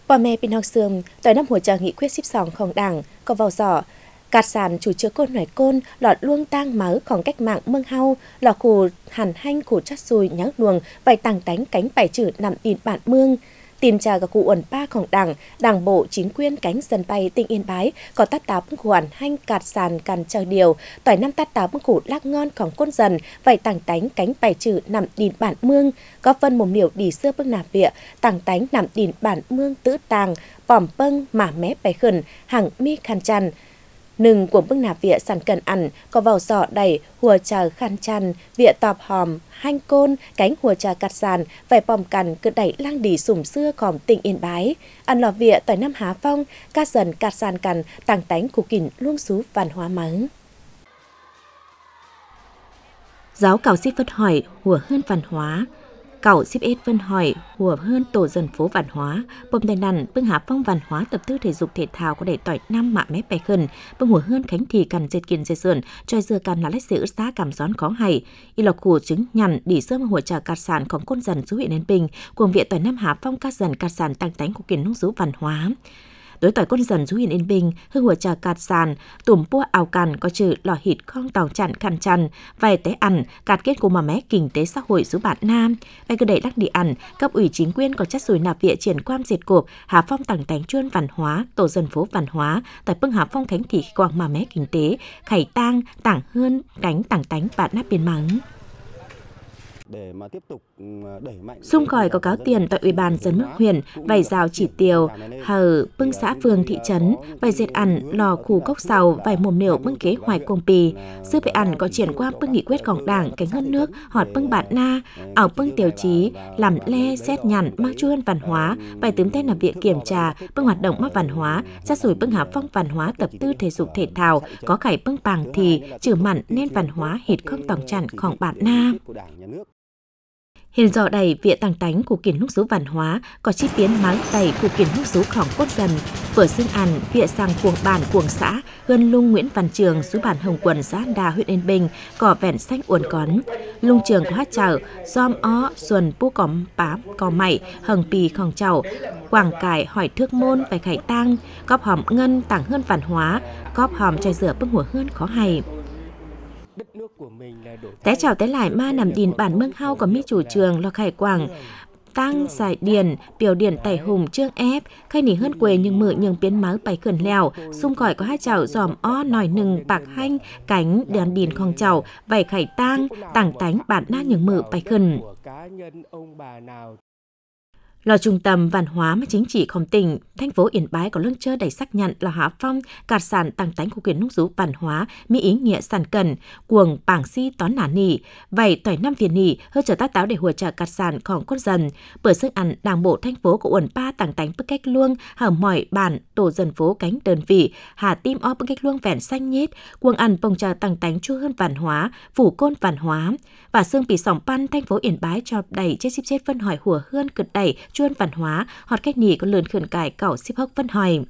Bà mẹ bên học sườn, tới năm hội trợ nghị quyết 12 ของđảng, có vào giỏ, cạt sản chủ chứa côn nổi côn, lọt luông tang máuของcách mạng mương hau, lọ khủ hẳn hanh khủ chắt xùi nháo luồng, vài tàng tánh cánh bài chữ nằm in bản mương. Tìm trà các cụ uẩn baของđảng bộ chính quyền cánh dân bay tỉnh Yên Bái có tát táo bưng khoản hanh cạt sàn càn chờ điều tỏi năm tát táo bưng khủ lác ngonของcôn dần vậy tàng tánh cánh bài trừ nằm đìn bản mương có phân mồm liều đi xưa bưng nạp vịa tàng tánh nằm đìn bản mương tứ tàng bỏm bưng mả mé bài khẩn hàng mi khăn chăn nừng của bưng nạp vịa sàn cần ăn có vào giỏ đầy hùa trà khăn chăn vịa tọp hòm hanh côn cánh hùa trà cạt sàn vài bòm cằn cứ đẩy lang đi sủng xưa khòm tỉnh Yên Bái ăn lò vịa tại năm Há Phong cát dần cạt sàn cằn tàng tánh của kỉnh luông xú văn hóa mắng giáo cảo xếp phân hỏi hùa hơn văn hóa cậu ship ết phân hỏi hùa hơn tổ dân phố văn hóa bom tay nằn bưng Há Phong văn hóa tập tư thể dục thể thao có để tỏi năm mạ mép bè khẩn bưng hùa hơn khánh thì cần dệt kiên dệt sườn trôi dưa cần là lách dễ ướt giá cảm gión khó hay y lộc khủ trứng nhằn đỉ sơ mà hùa trà cạt sảnของcôn dần chú huyện Yên Bình cuồng viện tỏi năm Há Phong cát dần cạt sản tăng tánh của kiền nông sú văn hóa đối tỏi côn dần chú huyện Yên Bình hương hùa trà cạt sàn tủm pua ảo cằn có chữ lò hịt khong tàu chặn khăn chăn vài tế ăn cạt kết của mà mé kinh tế xã hội xứ bản Nam vài cơ đẩy đắc đi ăn cấp ủy chính quyền có chất sùi nạp vịa triển quan diệt cộp Há Phong tàng tánh chuyên văn hóa tổ dân phố văn hóa tại bưng Há Phong khánh thị quảng mà mé kinh tế khải tang tảng hơn cánh tàng tánh bạn nắp biên mắng để mà tiếp tục đẩy mạnh xung còi có cáo tiền tại ủy ban dân mức huyện vài rào chỉ tiêu hờ bưng xã phường thị trấn vài dệt ăn lò khủ cốc sào vài mồm niệu bưng kế hoài cuồng pì sư phải ăn có triển qua bưng nghị quyếtของđảng cánh hơn nước họt bưng bạn na ảo bưng tiêu chí làm le xét nhằn mang chuôn văn hóa vài tướm tên làm việc kiểm tra bưng hoạt động mắc văn hóa sát sủi bưng Há Phong văn hóa tập tư thể dục thể thao có khải bưng bàng thì trừ mặn nên văn hóa hịt không tòng chặnของbạn na hiện rõ đầy vịa tàng tánh của kiền lúc số văn hóa có chi biến máng đầy của kiền lúc số khỏng cốt dần vừa xương ăn vịa sang cuồng bản cuồng xã gần lung Nguyễn Văn Trường số bản Hồng Quần xã Đà huyện Yên Bình cỏ vẹn xanh uốn cón lung trường có hát chảo dom ó xuân pu cóm bá cò mày hồng pì khòng chảo quảng cải hỏi thước môn phải khải tang cóp hòm ngân tảng hơn văn hóa cóp hòm chai rửa bưng hùa hơn khó hay té chào té lại ma nằm đìn bản mương hau có mi chủ trường lo khải quảng tăng giải điền biểu điển tẩy hùng trương ép khai nỉ hơn quê nhưng mự nhưng biến máu bài khẩn lèo xung còi có hát chảo giòm o nòi nừng bạc hanh cánh đèn đìn khong chảo vảy khải tang tảng tánh bản na nhưng mự bài khẩn lò trung tâm văn hóa mà chính trịของtỉnh thành phố Yên Bái có lương chơi đầy xác nhận là Há Phong cạt sản tăng tánh của quyền nông sú văn hóa mỹ ý nghĩa sản cần cuồng bảng si tón nả nỉ vậy tỏi năm viên nỉ hơi trở tác táo để hùa trả cạt sảnของcốt dần bữa sức ăn đảng bộ thành phố của uẩn ba tăng tánh bức cách luông hở mỏi bản tổ dân phố cánh đơn vị hà tim o bức cách luông vẹn xanh nhết cuồng ăn bông trà tăng tánh chua hơn văn hóa phủ côn văn hóa và xương pì sòng pan thành phố Yên Bái cho đầy chết ship chết phân hỏi hùa hơn cực đẩy chuôn văn hóa hoặc cách nỉ có lượn khẩn cải cảo ship hốc phân hỏi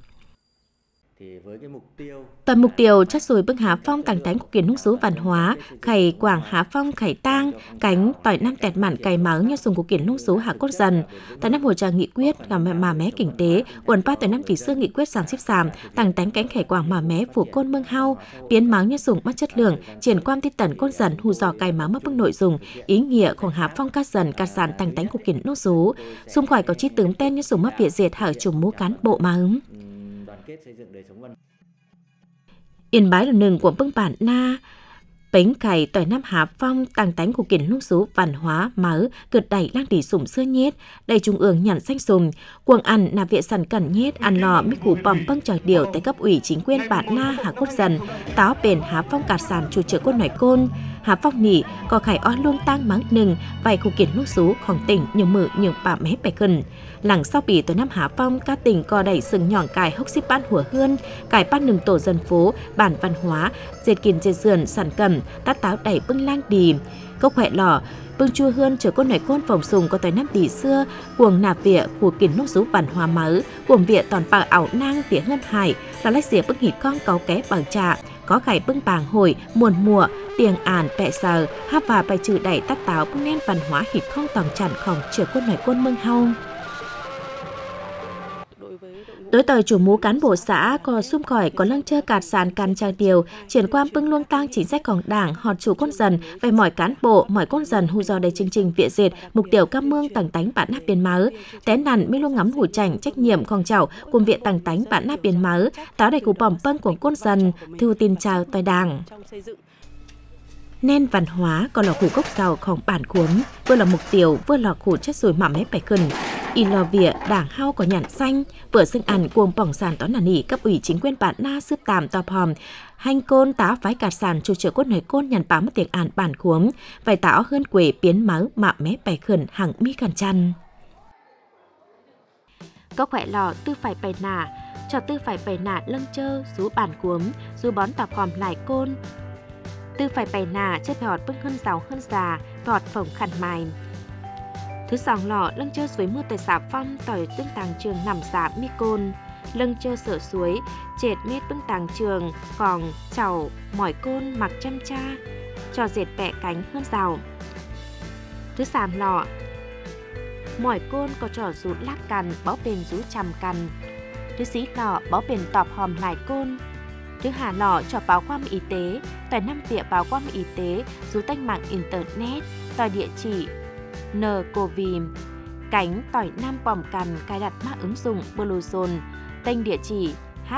toàn mục tiêu chất rồi bưng Há Phong tàng tánh của kiền nông số văn hóa khải quảng Há Phong khải tang cánh tỏi năm tẹt mặn cày máu như dùng của kiền nông số Hạ Cốt dần tại năm hồ trà nghị quyết làm mà mé kinh tế uẩn ba tỏi năm tỷ xưa nghị quyết sàng ship sàm tàng tánh cánh khải quảng mà mé phủ côn mương hau biến máu như dùng mất chất lượng triển quan tiết tần côn dần hù dò cày máu mất bưng nội dung ý nghĩa của Há Phong cát dần cát sản tàng tánh của kiền nông số xung khỏi có chi tướng tên như dùng mất việt diệt hở trùng mũ cán bộ mà hứng Yên Bái là nừng của bưng bản na bánh cày tỏi năm Há Phong tàng tánh của kiền lúc số văn hóa máu cực đẩy lang đỉ sủng xưa nhết đầy trung ương nhằn xanh sùm cuồng ăn nạp viện sẵn cẩn nhết ăn lò mít củ bầm băng trò điều tại cấp ủy chính quyền bản na Hạ Cốt dần táo bền Há Phong cạt sàn chủ trợ côn nổi côn Há Phong nỉ có khải on luông tang mắng nừng vài khu kiền lúc sốของtỉnh nhưng mự nhưng bà mé bài khẩn làng sau bì tới năm Há Phong các tỉnh co đẩy sừng nhỏng cài hốc xíp ban hùa hơn cài ban nừng tổ dân phố bản văn hóa dệt kiền dệt sườn sản cầm tát táo đẩy bưng lang đì cốc khỏe lò bưng chua hơn chở côn nổi côn phòng sùng có tới năm tỷ xưa cuồng nạp vịa của kiền nông số văn hóa máu cuồng vịa toàn bằng ảo nang vịa hơn hải là lách dĩa bưng hịt con cáu ké bằng trà có khải bưng bàng hồi muôn mùa tiền ản bẹ sờ hát và bài trừ đẩy tát táo bưng nên văn hóa hịt không tòng chặnของchở côn nổi côn mương hau Đối tời chủ mũ cán bộ xã có xung khỏi có lăng chơ cạt sàn can trang điều, triển quan bưng luông tang chính sáchของđảng, họt chủ con dần, về mọi cán bộ, mọi con dần hù do đầy chương trình viện dệt, mục tiêu cam mương tàng tánh bản nắp biên máu, tén nằn mi luôn ngắm hủ chảnh trách nhiệmของchảo cùng viện tàng tánh bản nắp biên máu, táo đầy củ bỏm pâng của con dần, thư tin chào tòi đảng. Nên văn hóa còn là khu gốc giàuของbản cuốn, vừa là mục tiêu vừa là khu chất rồi mắm hết phải khẩn. Y lò vỉa đảng hao có nhãn xanh, vừa xưng ăn cuồng bỏng sàn toán nản nỉ cấp ủy chính quyền bản na sư tạm tọp hòm, hành côn tá phái cạt sàn chủ trợ cốt nảy côn nhằn bám một tiếng àn bản cuốn, vài táo hơn quể biến máu mạm mé phải khẩn hàng mi càn chăn. Có khỏe lò tư phải bày nả, cho tư phải bày nả lâng chơ, rú bản cuốn, rú bón tọp hòm lại côn. Tư phải bày nả chơi phải họt bưng hơn giàu hơn già, phải họt phồng khăn mài. Thứ sòng lọ lưng chơ suối mưa tại xã phong tỏi tương tàng trường nằm xã mi côn. Lưng chơ sở suối, chệt mết bưng tàng trường, còn chảo, mỏi côn mặc chăm cha, cho dệt bẹ cánh hơn giàu. Thứ sàm lọ mỏi côn có trò rút lát cằn, bó bền rú chầm cằn. Thứ xí lọ bó bền tọp hòm lại côn. Thứ hà lọ cho báo quan y tế, tỏi năm tịa báo quan y tế, rú tách mạng internet, tỏi địa chỉ nCovid, cánh tỏi nam bòm cằn cài đặt mã ứng dụng Bluezone, tên địa chỉ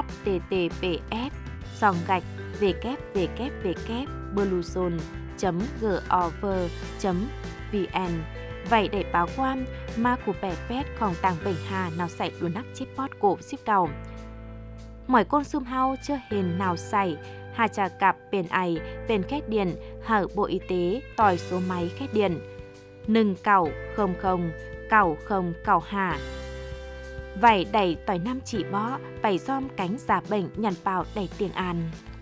https://www.bluezone.gov.vn. Vậy để báo quan mà của bè phét còn tàng bệnh hà nào xảy đuôn nắc chip bot cổ ship cầu. Mọi con sum hao chưa hình nào xảy, hà trà cặp bền ải, bền khét điện, hở Bộ Y tế, tỏi số máy khét điện. Nừng cẩu không không, cẩu không cẩu hà. Vậy đẩy tỏi năm chỉ bó, bày giom cánh giả bệnh nhằn bào đẩy tiền an.